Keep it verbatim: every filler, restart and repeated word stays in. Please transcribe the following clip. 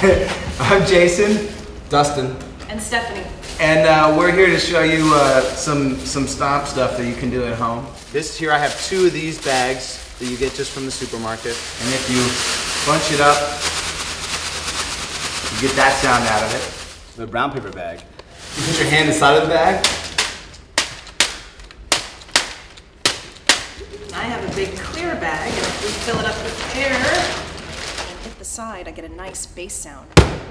I'm Jason. Dustin. And Stephanie. And uh, we're here to show you uh, some, some Stomp stuff that you can do at home. This here, I have two of these bags that you get just from the supermarket. And if you bunch it up, you get that sound out of it. The brown paper bag. You put your hand inside of the bag. I have a big clear bag, and if we fill it up with air and hit the side, I get a nice bass sound.